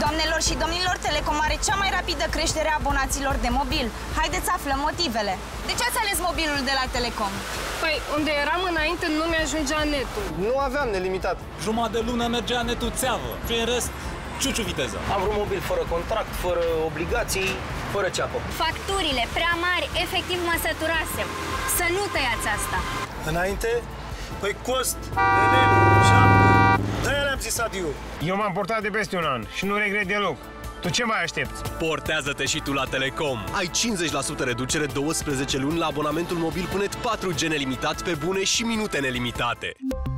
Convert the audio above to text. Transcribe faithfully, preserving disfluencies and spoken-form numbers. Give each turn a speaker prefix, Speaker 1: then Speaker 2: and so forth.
Speaker 1: Doamnelor și domnilor, Telecom are cea mai rapidă creștere a abonaților de mobil. Haideți să aflăm motivele. De ce ați ales mobilul de la Telecom?
Speaker 2: Păi, unde eram înainte nu mi-ajungea netul.
Speaker 3: Nu aveam nelimitat.
Speaker 4: Jumătate de lună mergea netul țeavă și în rest, ciuciu viteză.
Speaker 5: Am vrut mobil fără contract, fără obligații, fără ceapă.
Speaker 6: Facturile prea mari, efectiv mă săturasem. Să nu tăiați asta.
Speaker 7: Înainte, păi cost, de lei, șapte. De-aia le-am zis adiu.
Speaker 8: Eu m-am portat de peste un an și nu regret deloc. Tu ce mai aștepți?
Speaker 9: Portează-te și tu la Telecom. Ai cincizeci la sută reducere douăsprezece luni la abonamentul mobil cu net patru G nelimitat pe bune și minute nelimitate.